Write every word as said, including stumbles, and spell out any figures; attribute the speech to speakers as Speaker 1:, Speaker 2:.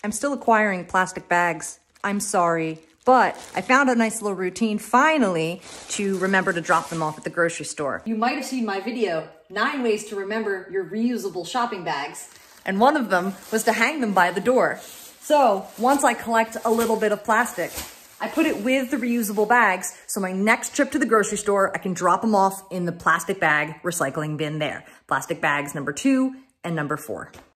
Speaker 1: I'm still acquiring plastic bags. I'm sorry, but I found a nice little routine finally to remember to drop them off at the grocery store.
Speaker 2: You might have seen my video, nine ways to remember your reusable shopping bags.
Speaker 1: And one of them was to hang them by the door. So once I collect a little bit of plastic, I put it with the reusable bags, so my next trip to the grocery store, I can drop them off in the plastic bag recycling bin there. Plastic bags number two and number four.